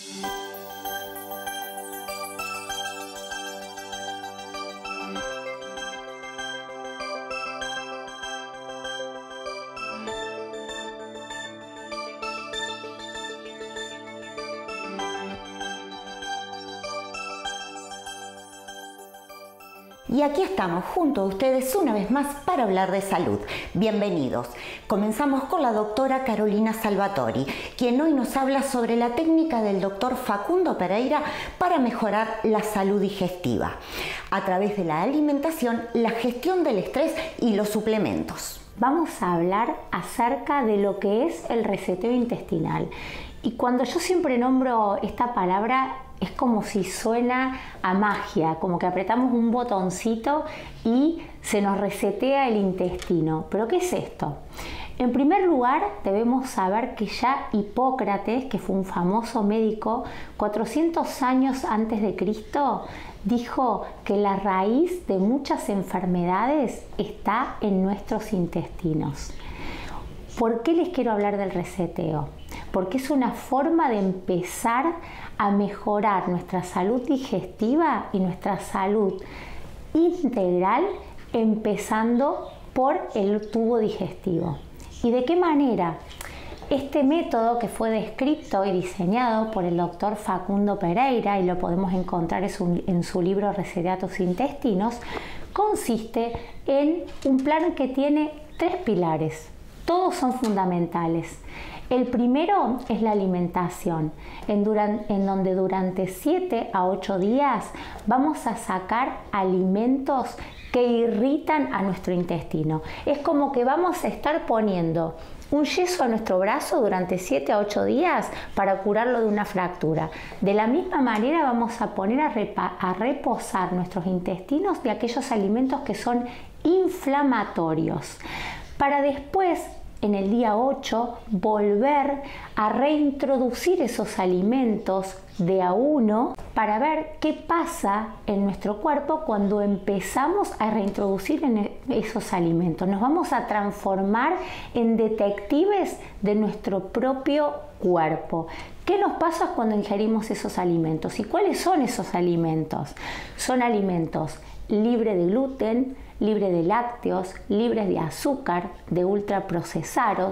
Y aquí estamos junto a ustedes una vez más para hablar de salud. Bienvenidos. Comenzamos con la doctora Carolina Salvatori, quien hoy nos habla sobre la técnica del doctor Facundo Pereira para mejorar la salud digestiva a través de la alimentación, la gestión del estrés y los suplementos. Vamos a hablar acerca de lo que es el reseteo intestinal. Y cuando yo siempre nombro esta palabra, es como si suena a magia, como que apretamos un botoncito y se nos resetea el intestino. ¿Pero qué es esto? En primer lugar, debemos saber que ya Hipócrates, que fue un famoso médico, 400 años antes de Cristo, dijo que la raíz de muchas enfermedades está en nuestros intestinos. ¿Por qué les quiero hablar del reseteo? Porque es una forma de empezar a mejorar nuestra salud digestiva y nuestra salud integral, empezando por el tubo digestivo. ¿Y de qué manera? Este método, que fue descrito y diseñado por el doctor Facundo Pereira, y lo podemos encontrar en su libro Resetea tus intestinos, consiste en un plan que tiene 3 pilares. Todos son fundamentales. El primero es la alimentación, en donde durante 7 a 8 días vamos a sacar alimentos que irritan a nuestro intestino. Es como que vamos a estar poniendo un yeso a nuestro brazo durante 7 a 8 días para curarlo de una fractura. De la misma manera vamos a poner a reposar nuestros intestinos de aquellos alimentos que son inflamatorios, para después, en el día 8, volver a reintroducir esos alimentos de a uno para ver qué pasa en nuestro cuerpo cuando empezamos a reintroducir esos alimentos. Nos vamos a transformar en detectives de nuestro propio cuerpo. ¿Qué nos pasa cuando ingerimos esos alimentos? ¿Y cuáles son esos alimentos? Son alimentos libres de gluten, libre de lácteos, libres de azúcar, de ultraprocesados,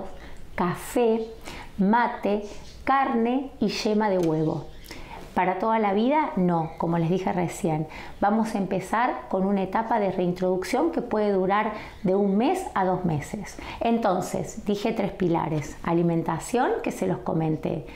café, mate, carne y yema de huevo. ¿Para toda la vida? No, como les dije recién. Vamos a empezar con una etapa de reintroducción que puede durar de 1 mes a 2 meses. Entonces, dije 3 pilares. Alimentación, que se los comenté.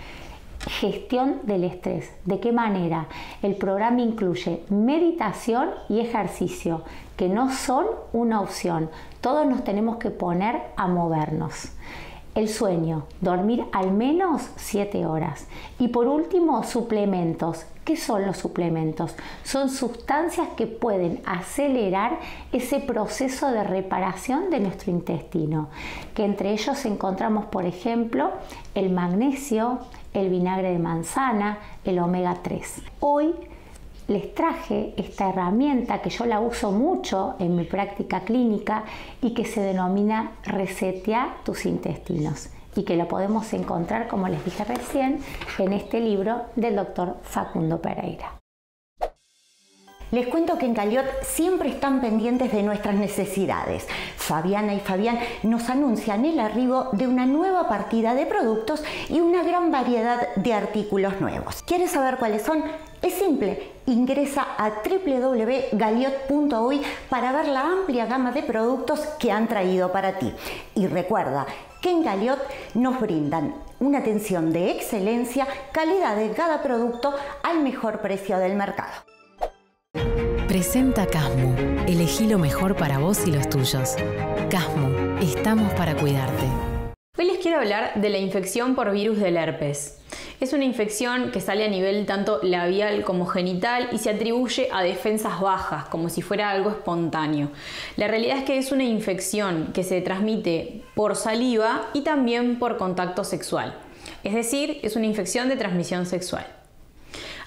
Gestión del estrés. ¿De qué manera? El programa incluye meditación y ejercicio, que no son una opción. Todos nos tenemos que poner a movernos. El sueño, dormir al menos 7 horas. Y por último, suplementos. ¿Qué son los suplementos? Son sustancias que pueden acelerar ese proceso de reparación de nuestro intestino, que entre ellos encontramos, por ejemplo, el magnesio, el vinagre de manzana, el omega 3. Hoy les traje esta herramienta que yo la uso mucho en mi práctica clínica y que se denomina Resetea tus intestinos, y que lo podemos encontrar, como les dije recién, en este libro del doctor Facundo Pereira. Les cuento que en Galiot siempre están pendientes de nuestras necesidades. Fabiana y Fabián nos anuncian el arribo de una nueva partida de productos y una gran variedad de artículos nuevos. ¿Quieres saber cuáles son? Es simple, ingresa a www.galiot.uy para ver la amplia gama de productos que han traído para ti. Y recuerda que en Galiot nos brindan una atención de excelencia, calidad de cada producto al mejor precio del mercado. Presenta Casmu. Elegí lo mejor para vos y los tuyos. Casmu, estamos para cuidarte. Hoy les quiero hablar de la infección por virus del herpes. Es una infección que sale a nivel tanto labial como genital y se atribuye a defensas bajas, como si fuera algo espontáneo. La realidad es que es una infección que se transmite por saliva y también por contacto sexual. Es decir, es una infección de transmisión sexual.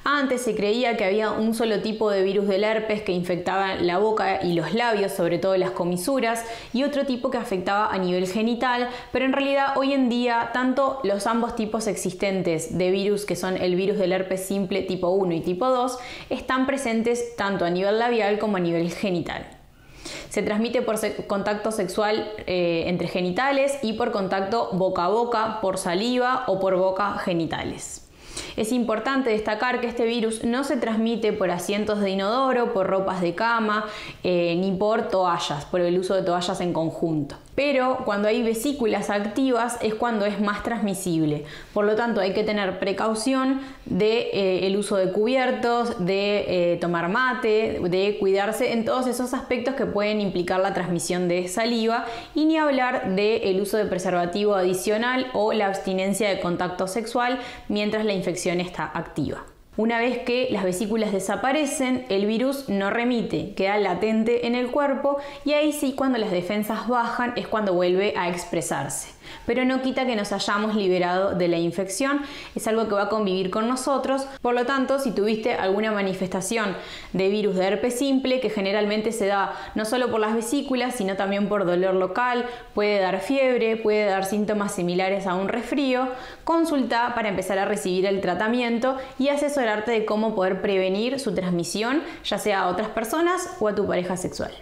Antes se creía que había un solo tipo de virus del herpes que infectaba la boca y los labios, sobre todo las comisuras, y otro tipo que afectaba a nivel genital, pero en realidad hoy en día tanto los ambos tipos existentes de virus, que son el virus del herpes simple tipo 1 y tipo 2, están presentes tanto a nivel labial como a nivel genital. Se transmite por contacto sexual entre genitales y por contacto boca a boca, por saliva o por boca genitales. Es importante destacar que este virus no se transmite por asientos de inodoro, por ropas de cama, ni por toallas, por el uso de toallas en conjunto. Pero cuando hay vesículas activas es cuando es más transmisible. Por lo tanto, hay que tener precaución del uso de cubiertos, de tomar mate, de cuidarse en todos esos aspectos que pueden implicar la transmisión de saliva, y ni hablar del uso de preservativo adicional o la abstinencia de contacto sexual mientras la infección está activa. Una vez que las vesículas desaparecen, el virus no remite, queda latente en el cuerpo, y ahí sí, cuando las defensas bajan, es cuando vuelve a expresarse. Pero no quita que nos hayamos liberado de la infección, es algo que va a convivir con nosotros. Por lo tanto, si tuviste alguna manifestación de virus de herpes simple, que generalmente se da no solo por las vesículas, sino también por dolor local, puede dar fiebre, puede dar síntomas similares a un resfrío, consulta para empezar a recibir el tratamiento y asesorarte de cómo poder prevenir su transmisión, ya sea a otras personas o a tu pareja sexual.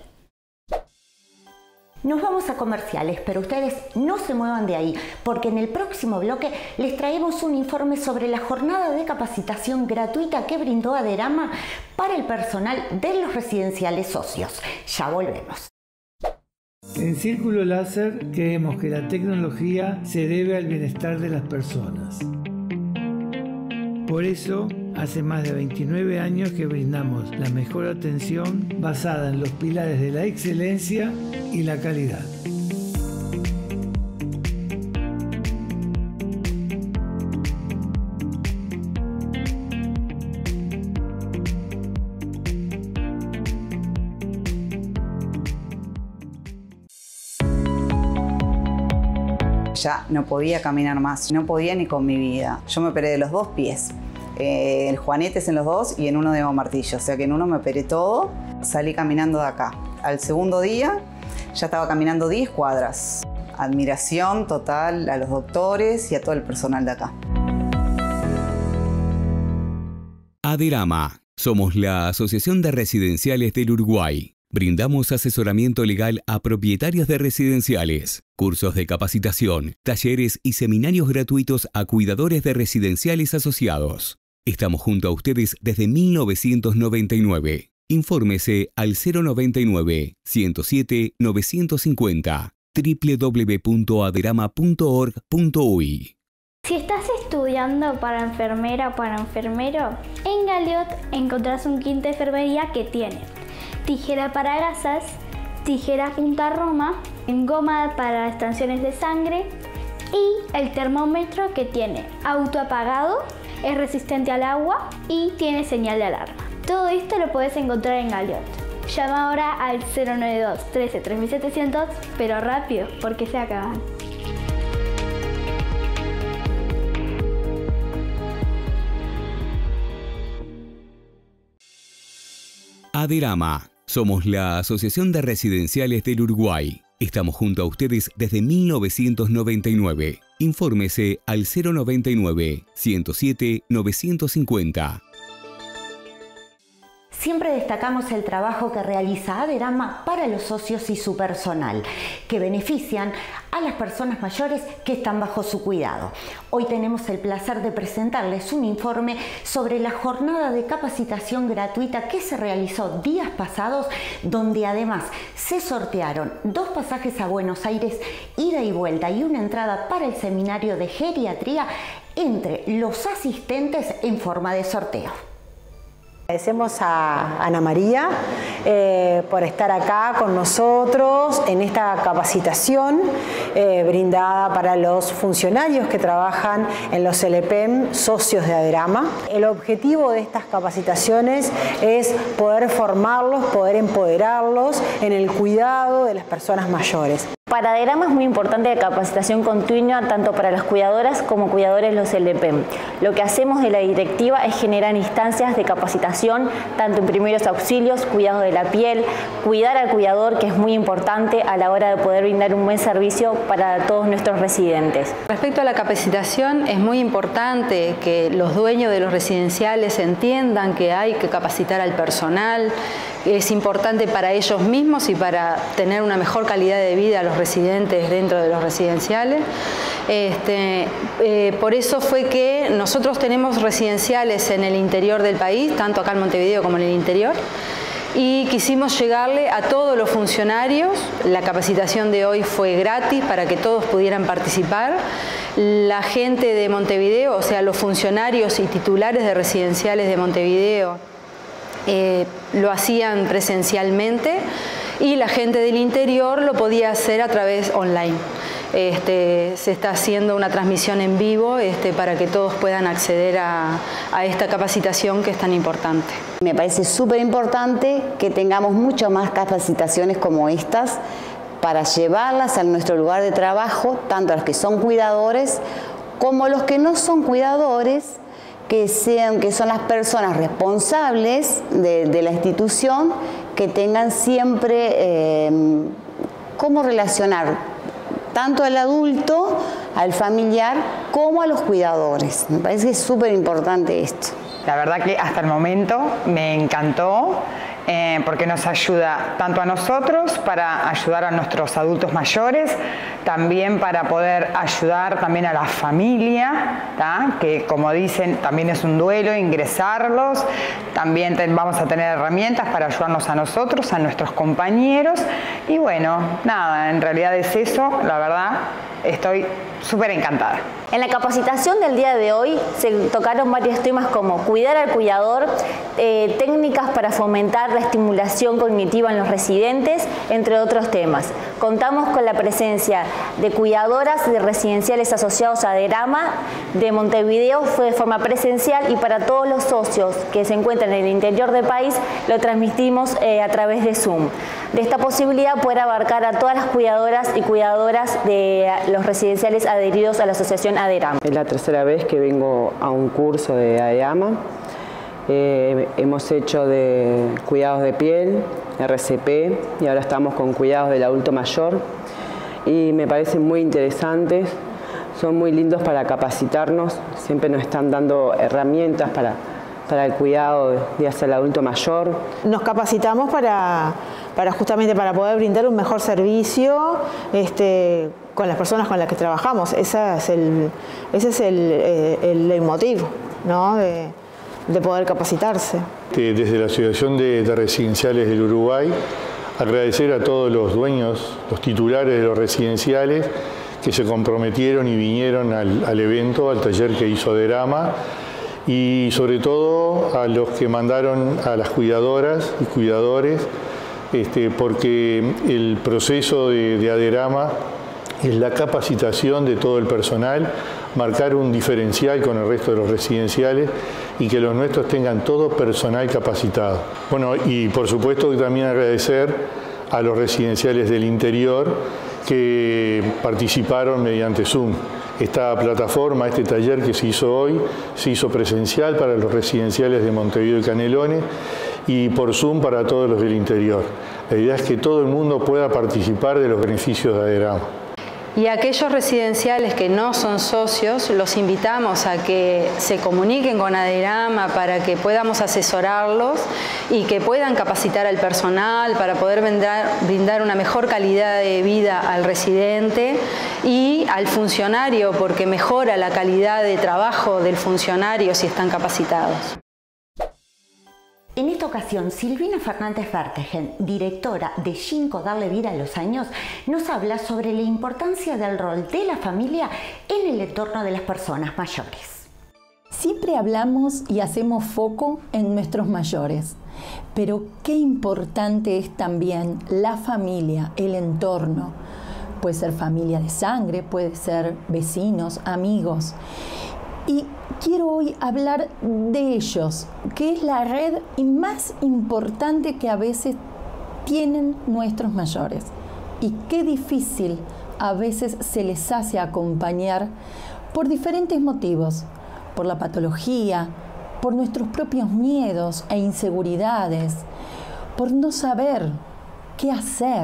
Nos vamos a comerciales, pero ustedes no se muevan de ahí, porque en el próximo bloque les traemos un informe sobre la jornada de capacitación gratuita que brindó Aderama para el personal de los residenciales socios. Ya volvemos. En Círculo Láser creemos que la tecnología se debe al bienestar de las personas. Por eso, hace más de 29 años que brindamos la mejor atención basada en los pilares de la excelencia y la calidad. Ya no podía caminar más, no podía ni con mi vida. Yo me operé de los dos pies, el juanetes en los dos y en uno de martillo, o sea que en uno me operé todo, salí caminando de acá. Al segundo día ya estaba caminando 10 cuadras. Admiración total a los doctores y a todo el personal de acá. Aderama, somos la Asociación de Residenciales del Uruguay. Brindamos asesoramiento legal a propietarios de residenciales, cursos de capacitación, talleres y seminarios gratuitos a cuidadores de residenciales asociados. Estamos junto a ustedes desde 1999. Infórmese al 099 107 950 www.aderama.org.uy. Si estás estudiando para enfermera o para enfermero, en Galiot encontrarás un kit de enfermería que tiene tijera para gasas, tijera punta roma, goma para extracciones de sangre y el termómetro que tiene autoapagado, es resistente al agua y tiene señal de alarma. Todo esto lo puedes encontrar en Galiot. Llama ahora al 092 13 3700, pero rápido porque se acaban. Aderama, somos la Asociación de Residenciales del Uruguay. Estamos junto a ustedes desde 1999. Infórmese al 099 107 950. Siempre destacamos el trabajo que realiza Aderama para los socios y su personal, que benefician a las personas mayores que están bajo su cuidado. Hoy tenemos el placer de presentarles un informe sobre la jornada de capacitación gratuita que se realizó días pasados, donde además se sortearon 2 pasajes a Buenos Aires, ida y vuelta, y una entrada para el seminario de geriatría entre los asistentes en forma de sorteo. Agradecemos a Ana María por estar acá con nosotros en esta capacitación brindada para los funcionarios que trabajan en los LPEM socios de Aderama. El objetivo de estas capacitaciones es poder formarlos, poder empoderarlos en el cuidado de las personas mayores. Para ADERAMA es muy importante la capacitación continua tanto para las cuidadoras como cuidadores los LPEM. Lo que hacemos de la directiva es generar instancias de capacitación tanto en primeros auxilios, cuidado de la piel, cuidar al cuidador, que es muy importante a la hora de poder brindar un buen servicio para todos nuestros residentes. Respecto a la capacitación, es muy importante que los dueños de los residenciales entiendan que hay que capacitar al personal. Es importante para ellos mismos y para tener una mejor calidad de vida a los residentes dentro de los residenciales. Por eso fue que nosotros tenemos residenciales en el interior del país, tanto acá en Montevideo como en el interior, y quisimos llegarle a todos los funcionarios. La capacitación de hoy fue gratis para que todos pudieran participar. La gente de Montevideo, o sea, los funcionarios y titulares de residenciales de Montevideo, lo hacían presencialmente, y la gente del interior lo podía hacer a través online. Se está haciendo una transmisión en vivo para que todos puedan acceder a esta capacitación que es tan importante. Me parece súper importante que tengamos muchas más capacitaciones como estas para llevarlas a nuestro lugar de trabajo, tanto a los que son cuidadores como los que no son cuidadores, que son las personas responsables de la institución, que tengan siempre cómo relacionar tanto al adulto, al familiar, como a los cuidadores. Me parece que es súper importante esto. La verdad que hasta el momento me encantó, porque nos ayuda tanto a nosotros para ayudar a nuestros adultos mayores, también para poder ayudar también a la familia, ¿tá? Que como dicen también es un duelo ingresarlos. También vamos a tener herramientas para ayudarnos a nosotros, a nuestros compañeros, y bueno, nada, en realidad es eso. La verdad estoy súper encantada. En la capacitación del día de hoy se tocaron varios temas como cuidar al cuidador, técnicas para fomentar la estimulación cognitiva en los residentes, entre otros temas. Contamos con la presencia de cuidadoras de residenciales asociados a ADERAMA de Montevideo, fue de forma presencial, y para todos los socios que se encuentran en el interior del país lo transmitimos a través de Zoom. De esta posibilidad poder abarcar a todas las cuidadoras y cuidadoras de los residenciales adheridos a la asociación ADERAMA. Es la tercera vez que vengo a un curso de ADERAMA. Hemos hecho de cuidados de piel, RCP, y ahora estamos con cuidados del adulto mayor, y me parecen muy interesantes, son muy lindos para capacitarnos, siempre nos están dando herramientas para el cuidado de hacia el adulto mayor. Nos capacitamos justamente para poder brindar un mejor servicio con las personas con las que trabajamos. Ese es el leitmotiv, ¿no? de poder capacitarse. Desde la Asociación de Residenciales del Uruguay, agradecer a todos los dueños, los titulares de los residenciales que se comprometieron y vinieron al evento, al taller que hizo ADERAMA, y sobre todo a los que mandaron a las cuidadoras y cuidadores, porque el proceso de ADERAMA es la capacitación de todo el personal, marcar un diferencial con el resto de los residenciales y que los nuestros tengan todo personal capacitado. Bueno, y por supuesto también agradecer a los residenciales del interior que participaron mediante Zoom. Esta plataforma, este taller que se hizo hoy, se hizo presencial para los residenciales de Montevideo y Canelones, y por Zoom para todos los del interior. La idea es que todo el mundo pueda participar de los beneficios de ADERAMA. Y a aquellos residenciales que no son socios, los invitamos a que se comuniquen con ADERAMA para que podamos asesorarlos y que puedan capacitar al personal para poder brindar una mejor calidad de vida al residente y al funcionario, porque mejora la calidad de trabajo del funcionario si están capacitados. En esta ocasión, Silvina Fernández Vertegen, directora de Ginkgo Darle Vida a los Años, nos habla sobre la importancia del rol de la familia en el entorno de las personas mayores. Siempre hablamos y hacemos foco en nuestros mayores, pero qué importante es también la familia, el entorno. Puede ser familia de sangre, puede ser vecinos, amigos. Y quiero hoy hablar de ellos, que es la red más importante que a veces tienen nuestros mayores, y qué difícil a veces se les hace acompañar por diferentes motivos, por la patología, por nuestros propios miedos e inseguridades, por no saber qué hacer.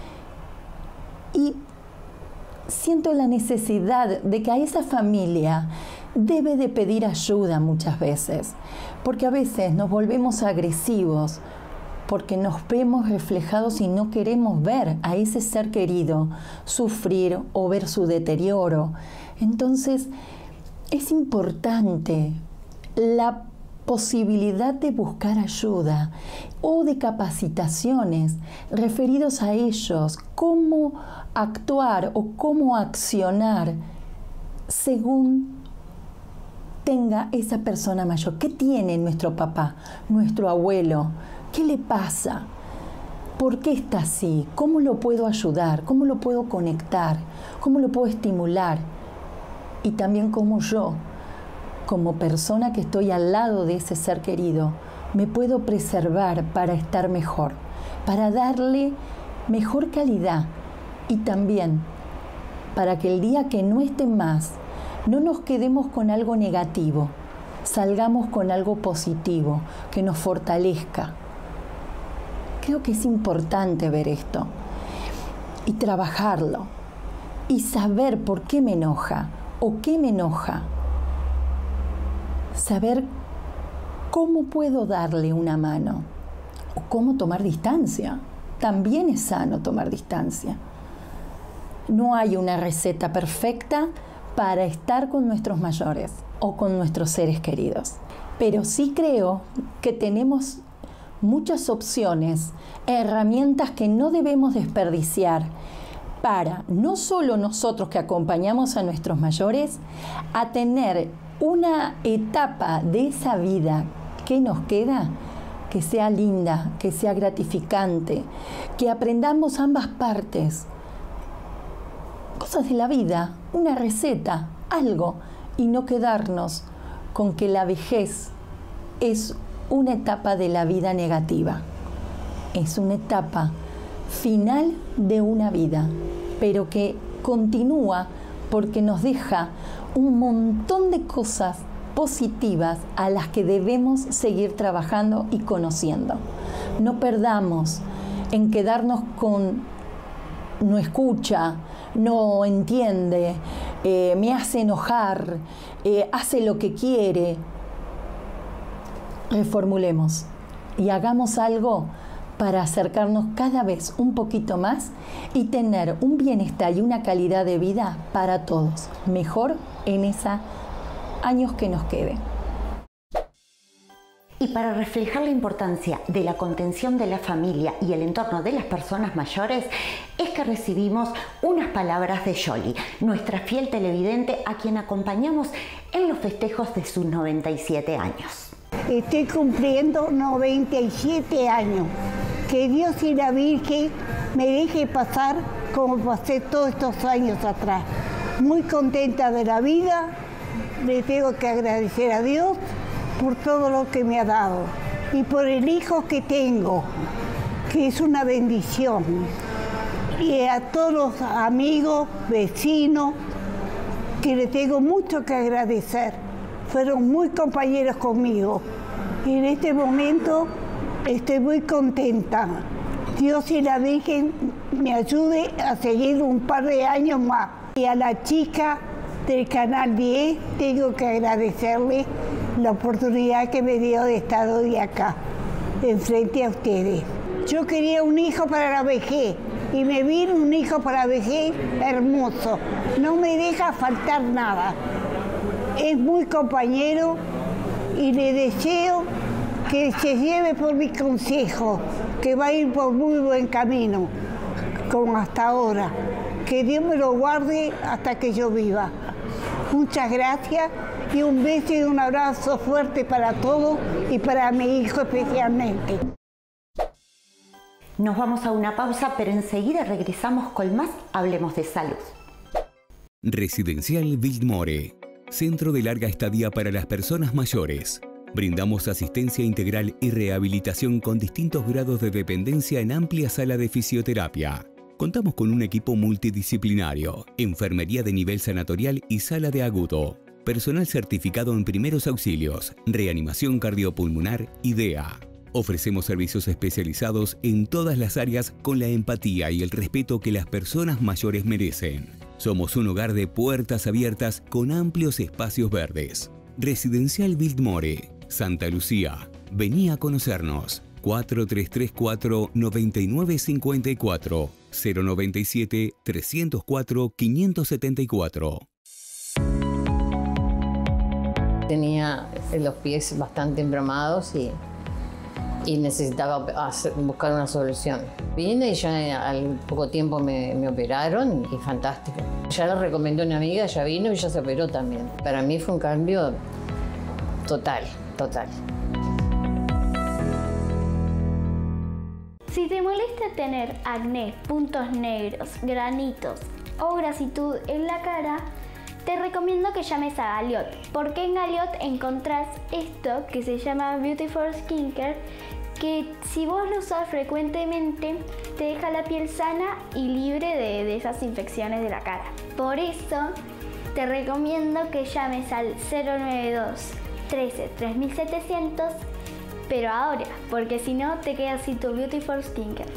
Y siento la necesidad de que a esa familia debe de pedir ayuda muchas veces, porque a veces nos volvemos agresivos, porque nos vemos reflejados y no queremos ver a ese ser querido sufrir o ver su deterioro. Entonces, es importante la posibilidad de buscar ayuda o de capacitaciones referidos a ellos, cómo actuar o cómo accionar según tenga esa persona mayor. ¿Qué tiene nuestro papá, nuestro abuelo? ¿Qué le pasa? ¿Por qué está así? ¿Cómo lo puedo ayudar? ¿Cómo lo puedo conectar? ¿Cómo lo puedo estimular? Y también cómo yo, como persona que estoy al lado de ese ser querido, me puedo preservar para estar mejor, para darle mejor calidad y también para que el día que no esté más, no nos quedemos con algo negativo, salgamos con algo positivo, que nos fortalezca. Creo que es importante ver esto y trabajarlo y saber por qué me enoja o qué me enoja. Saber cómo puedo darle una mano o cómo tomar distancia. También es sano tomar distancia. No hay una receta perfecta para estar con nuestros mayores o con nuestros seres queridos. Pero sí creo que tenemos muchas opciones, herramientas que no debemos desperdiciar para no solo nosotros que acompañamos a nuestros mayores a tener una etapa de esa vida que nos queda que sea linda, que sea gratificante, que aprendamos ambas partes, cosas de la vida, una receta, algo, y no quedarnos con que la vejez es una etapa de la vida negativa. Es una etapa final de una vida, pero que continúa porque nos deja un montón de cosas positivas a las que debemos seguir trabajando y conociendo. No perdamos en quedarnos con no escucha, no entiende, me hace enojar, hace lo que quiere. Reformulemos y hagamos algo para acercarnos cada vez un poquito más y tener un bienestar y una calidad de vida para todos, mejor en esos años que nos queden. Y para reflejar la importancia de la contención de la familia y el entorno de las personas mayores, es que recibimos unas palabras de Yoli, nuestra fiel televidente a quien acompañamos en los festejos de sus 97 años. Estoy cumpliendo 97 años. Que Dios y la Virgen me deje pasar como pasé todos estos años atrás. Muy contenta de la vida, le tengo que agradecer a Dios por todo lo que me ha dado y por el hijo que tengo, que es una bendición. Y a todos los amigos, vecinos, que le tengo mucho que agradecer. Fueron muy compañeros conmigo. Y en este momento estoy muy contenta. Dios y la Virgen me ayude a seguir un par de años más. Y a la chica del Canal 10 tengo que agradecerle la oportunidad que me dio de estar hoy acá, enfrente a ustedes. Yo quería un hijo para la vejez y me vino un hijo para la vejez hermoso. No me deja faltar nada. Es muy compañero y le deseo que se lleve por mi consejo, que va a ir por muy buen camino, como hasta ahora. Que Dios me lo guarde hasta que yo viva. Muchas gracias y un beso y un abrazo fuerte para todos y para mi hijo especialmente. Nos vamos a una pausa, pero enseguida regresamos con más Hablemos de Salud. Residencial Biltmore, centro de larga estadía para las personas mayores. Brindamos asistencia integral y rehabilitación con distintos grados de dependencia en amplia sala de fisioterapia. Contamos con un equipo multidisciplinario, enfermería de nivel sanatorial y sala de agudo, personal certificado en primeros auxilios, reanimación cardiopulmonar y DEA. Ofrecemos servicios especializados en todas las áreas con la empatía y el respeto que las personas mayores merecen. Somos un hogar de puertas abiertas con amplios espacios verdes. Residencial Biltmore, Santa Lucía. Vení a conocernos. 4334-9954 097-304-574. Tenía los pies bastante embramados y necesitaba buscar una solución. Vine y ya al poco tiempo me operaron y fantástico. Ya lo recomendó una amiga, ya vino y ya se operó también. Para mí fue un cambio total. Si te molesta tener acné, puntos negros, granitos o grasitud en la cara, te recomiendo que llames a Galiot, porque en Galiot encontrás esto que se llama Beautiful Skincare, que si vos lo usas frecuentemente te deja la piel sana y libre de esas infecciones de la cara. Por eso te recomiendo que llames al 092 13 3700, pero ahora, porque si no te quedas sin tu Beautiful Skincare.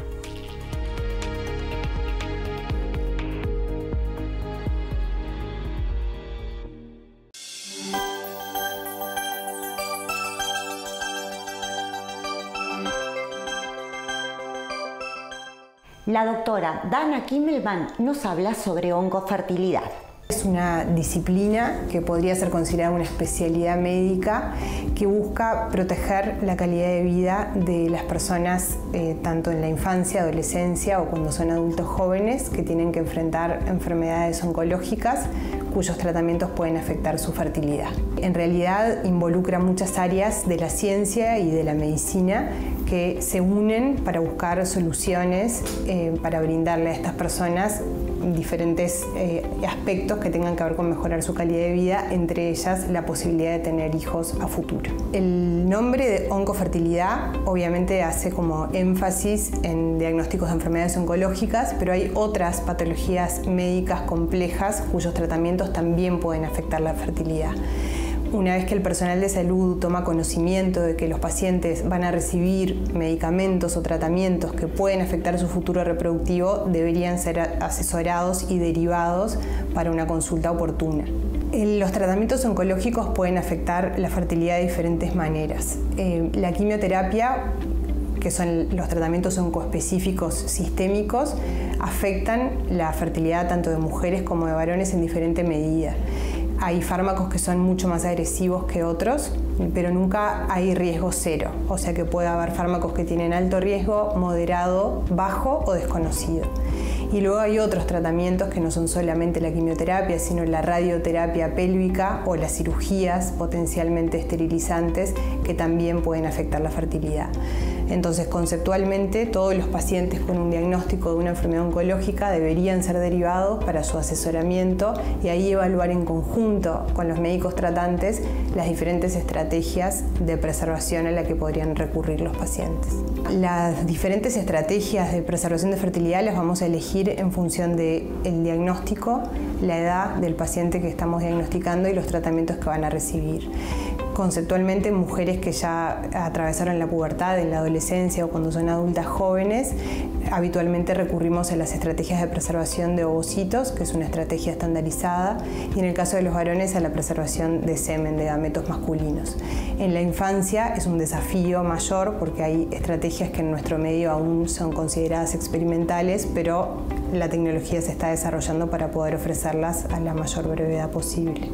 La doctora Dana Kimmelman nos habla sobre oncofertilidad. Es una disciplina que podría ser considerada una especialidad médica que busca proteger la calidad de vida de las personas tanto en la infancia, adolescencia o cuando son adultos jóvenes que tienen que enfrentar enfermedades oncológicas cuyos tratamientos pueden afectar su fertilidad. En realidad involucra muchas áreas de la ciencia y de la medicina que se unen para buscar soluciones para brindarle a estas personas diferentes aspectos que tengan que ver con mejorar su calidad de vida, entre ellas la posibilidad de tener hijos a futuro. El nombre de oncofertilidad obviamente hace como énfasis en diagnósticos de enfermedades oncológicas, pero hay otras patologías médicas complejas cuyos tratamientos también pueden afectar la fertilidad. Una vez que el personal de salud toma conocimiento de que los pacientes van a recibir medicamentos o tratamientos que pueden afectar su futuro reproductivo, deberían ser asesorados y derivados para una consulta oportuna. Los tratamientos oncológicos pueden afectar la fertilidad de diferentes maneras. La quimioterapia, que son los tratamientos oncoespecíficos sistémicos, afectan la fertilidad tanto de mujeres como de varones en diferente medida. Hay fármacos que son mucho más agresivos que otros, pero nunca hay riesgo cero. O sea que puede haber fármacos que tienen alto riesgo, moderado, bajo o desconocido. Y luego hay otros tratamientos que no son solamente la quimioterapia, sino la radioterapia pélvica o las cirugías potencialmente esterilizantes que también pueden afectar la fertilidad. Entonces, conceptualmente, todos los pacientes con un diagnóstico de una enfermedad oncológica deberían ser derivados para su asesoramiento y ahí evaluar en conjunto con los médicos tratantes las diferentes estrategias de preservación a la que podrían recurrir los pacientes. Las diferentes estrategias de preservación de fertilidad las vamos a elegir en función del diagnóstico, la edad del paciente que estamos diagnosticando y los tratamientos que van a recibir. Conceptualmente, mujeres que ya atravesaron la pubertad, en la adolescencia o cuando son adultas jóvenes, habitualmente recurrimos a las estrategias de preservación de ovocitos, que es una estrategia estandarizada, y en el caso de los varones a la preservación de semen, de gametos masculinos. En la infancia es un desafío mayor porque hay estrategias que en nuestro medio aún son consideradas experimentales, pero la tecnología se está desarrollando para poder ofrecerlas a la mayor brevedad posible.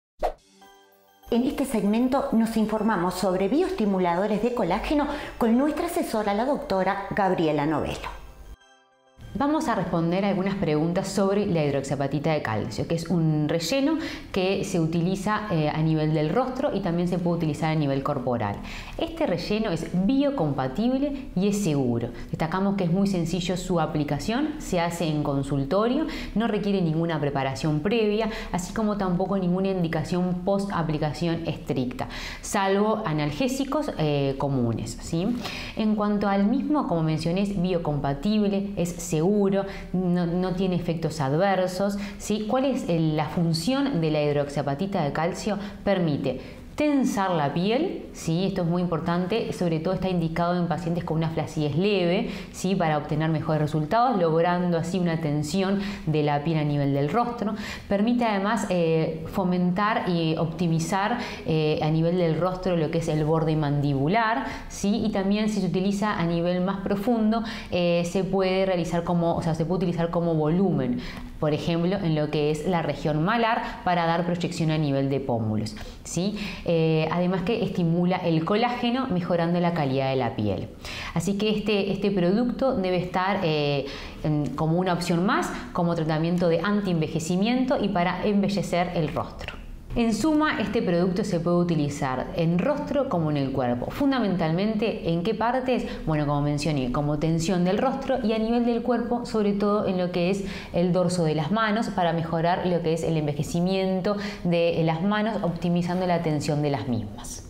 En este segmento nos informamos sobre bioestimuladores de colágeno con nuestra asesora, la doctora Gabriela Novello. Vamos a responder algunas preguntas sobre la hidroxiapatita de calcio, que es un relleno que se utiliza a nivel del rostro y también se puede utilizar a nivel corporal. Este relleno es biocompatible y es seguro. Destacamos que es muy sencillo su aplicación, se hace en consultorio, no requiere ninguna preparación previa, así como tampoco ninguna indicación post aplicación estricta, salvo analgésicos comunes, ¿sí? En cuanto al mismo, como mencioné, es biocompatible, es seguro seguro, no tiene efectos adversos, ¿sí? ¿Cuál es la función de la hidroxiapatita de calcio? Permite tensar la piel, ¿sí? Esto es muy importante, sobre todo está indicado en pacientes con una flacidez leve, ¿sí? Para obtener mejores resultados, logrando así una tensión de la piel a nivel del rostro. Permite además fomentar y optimizar a nivel del rostro lo que es el borde mandibular, ¿sí? Y también si se utiliza a nivel más profundo, se puede realizar se puede utilizar como volumen, por ejemplo, en lo que es la región malar para dar proyección a nivel de pómulos, ¿sí? Además que estimula el colágeno, mejorando la calidad de la piel. Así que este producto debe estar como una opción más, como tratamiento de anti-envejecimiento y para embellecer el rostro. En suma, este producto se puede utilizar en rostro como en el cuerpo. Fundamentalmente, ¿en qué partes? Bueno, como mencioné, como tensión del rostro, y a nivel del cuerpo, sobre todo en lo que es el dorso de las manos, para mejorar lo que es el envejecimiento de las manos, optimizando la tensión de las mismas.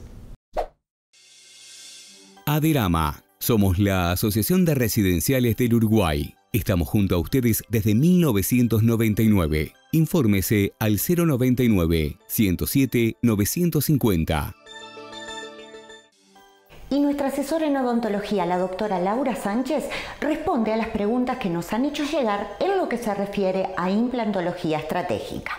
Aderama. Somos la Asociación de Residenciales del Uruguay. Estamos junto a ustedes desde 1999. Infórmese al 099 107 950. Y nuestra asesora en odontología, la doctora Laura Sánchez, responde a las preguntas que nos han hecho llegar en lo que se refiere a implantología estratégica.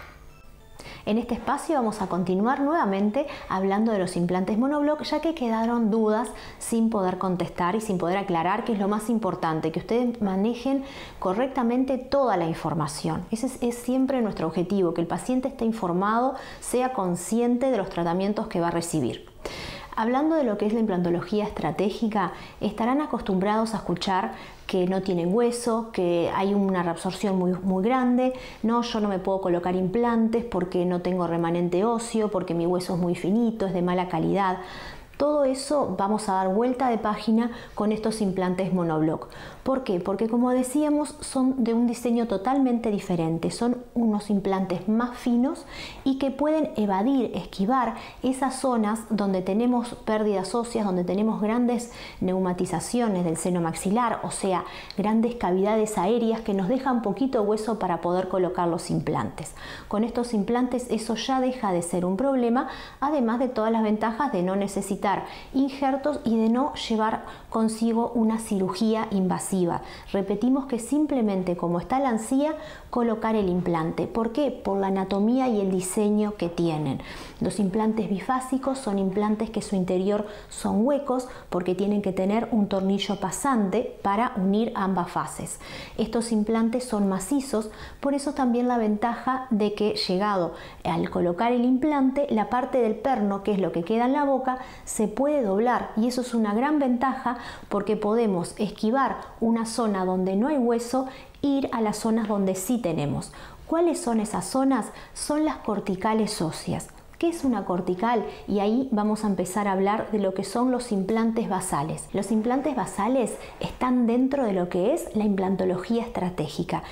En este espacio vamos a continuar nuevamente hablando de los implantes monobloc, ya que quedaron dudas sin poder contestar y sin poder aclarar, que es lo más importante, que ustedes manejen correctamente toda la información. Ese es siempre nuestro objetivo, que el paciente esté informado, sea consciente de los tratamientos que va a recibir. Hablando de lo que es la implantología estratégica, estarán acostumbrados a escuchar que no tienen hueso, que hay una reabsorción muy grande. No, yo no me puedo colocar implantes porque no tengo remanente óseo, porque mi hueso es muy finito, es de mala calidad. Todo eso vamos a dar vuelta de página con estos implantes monobloc. ¿Por qué? Porque, como decíamos, son de un diseño totalmente diferente. Son unos implantes más finos y que pueden esquivar esas zonas donde tenemos pérdidas óseas, donde tenemos grandes neumatizaciones del seno maxilar, o sea, grandes cavidades aéreas que nos dejan poquito hueso para poder colocar los implantes. Con estos implantes eso ya deja de ser un problema, además de todas las ventajas de no necesitar injertos y de no llevar consigo una cirugía invasiva. Repetimos que simplemente, como está la encía, colocar el implante. ¿Por qué? Por la anatomía y el diseño que tienen. Los implantes bifásicos son implantes que su interior son huecos porque tienen que tener un tornillo pasante para unir ambas fases. Estos implantes son macizos, por eso también la ventaja de que, llegado al colocar el implante, la parte del perno, que es lo que queda en la boca, se puede doblar, y eso es una gran ventaja porque podemos esquivar una zona donde no hay hueso, ir a las zonas donde sí tenemos. ¿Cuáles son esas zonas? Son las corticales óseas. ¿Qué es una cortical? Y ahí vamos a empezar a hablar de lo que son los implantes basales. Los implantes basales están dentro de lo que es la implantología estratégica,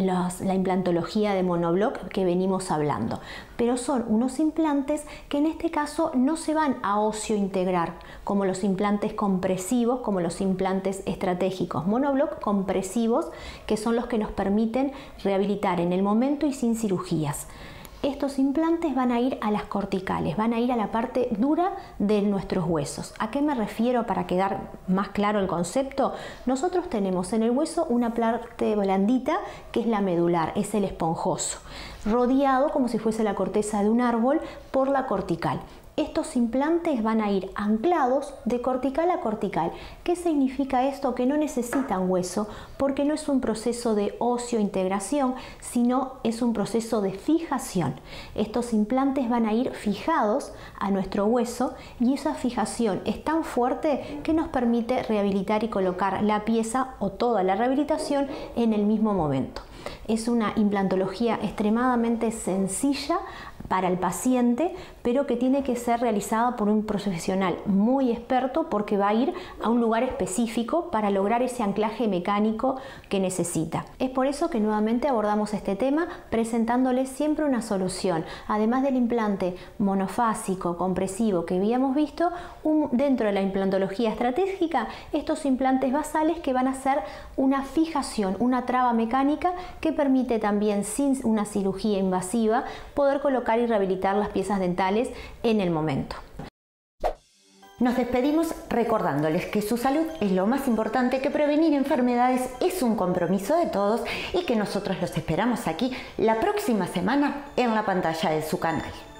la implantología de monobloc que venimos hablando. Pero son unos implantes que en este caso no se van a óseo integrar, como los implantes compresivos, como los implantes estratégicos. Monobloc compresivos, que son los que nos permiten rehabilitar en el momento y sin cirugías. Estos implantes van a ir a las corticales, van a ir a la parte dura de nuestros huesos. ¿A qué me refiero para quedar más claro el concepto? Nosotros tenemos en el hueso una parte blandita que es la medular, es el esponjoso, rodeado como si fuese la corteza de un árbol por la cortical. Estos implantes van a ir anclados de cortical a cortical. ¿Qué significa esto? Que no necesitan hueso porque no es un proceso de óseo-integración, sino es un proceso de fijación. Estos implantes van a ir fijados a nuestro hueso y esa fijación es tan fuerte que nos permite rehabilitar y colocar la pieza o toda la rehabilitación en el mismo momento. Es una implantología extremadamente sencilla para el paciente, pero que tiene que ser realizada por un profesional muy experto porque va a ir a un lugar específico para lograr ese anclaje mecánico que necesita. Es por eso que nuevamente abordamos este tema presentándoles siempre una solución. Además del implante monofásico, compresivo que habíamos visto, dentro de la implantología estratégica, estos implantes basales que van a ser una fijación, una traba mecánica que permite también, sin una cirugía invasiva, poder colocar y rehabilitar las piezas dentales en el momento. Nos despedimos recordándoles que su salud es lo más importante, que prevenir enfermedades es un compromiso de todos y que nosotros los esperamos aquí la próxima semana en la pantalla de su canal.